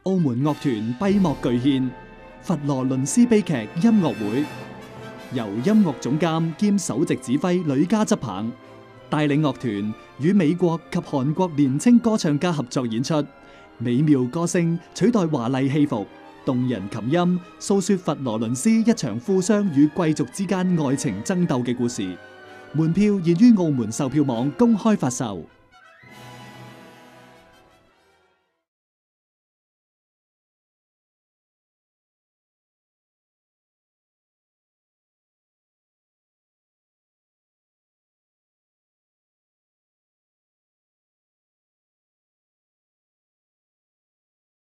澳門樂團閉幕巨獻佛羅倫斯悲劇音樂會，由音樂總監兼首席指揮呂嘉執棒，帶領樂團與美國及韓國年輕歌唱家合作演出，美妙歌聲取代華麗戲服，動人琴音訴說佛羅倫斯一場富商與貴族之間愛情爭鬥嘅故事。門票現於澳門售票網公開發售。